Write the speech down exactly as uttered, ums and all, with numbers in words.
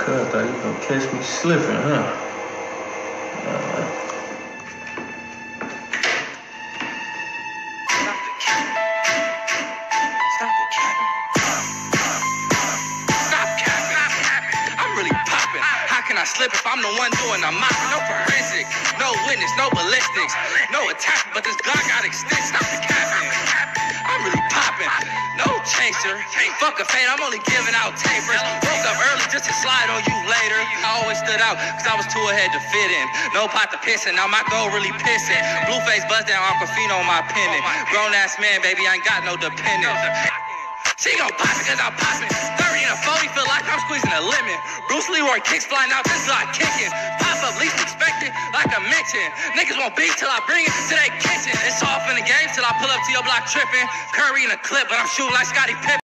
Cuz thought you gonna catch me slipping, huh? Uh, Slip if I'm the one doing the mopping. No forensic, no witness, no ballistics, no attack, but this Glock got extended. Stop the capping. I'm really popping. No chaser. Fuck a fade, I'm only giving out tapers. Woke up early just to slide on you later. I always stood out cause I was too ahead to fit in. No pot to pissing, now my goal really pissing. Blueface buzz down, Aquafino on my pendant. Grown ass man, baby, I ain't got no dependents. She gon' pop it cause I'm poppin'. thirty and a forty feel like I'm squeezing a lemon. Bruce Leroy kicks flying out, this is like kicking. Pop up, least expected, like I mentioned. Niggas won't beat till I bring it to their kitchen. It's off in the game till I pull up to your block tripping. Curry in a clip, but I'm shooting like Scottie Pippen.